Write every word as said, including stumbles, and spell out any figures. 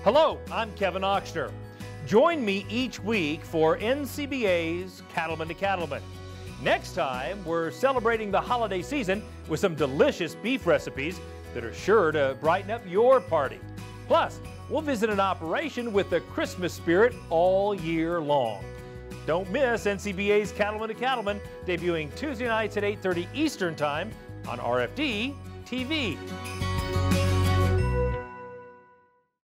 Hello, I'm Kevin Ochsner. Join me each week for N C B A's Cattlemen to Cattlemen. Next time, we're celebrating the holiday season with some delicious beef recipes that are sure to brighten up your party. Plus, we'll visit an operation with the Christmas spirit all year long. Don't miss N C B A's Cattlemen to Cattlemen, debuting Tuesday nights at eight thirty Eastern Time on R F D T V.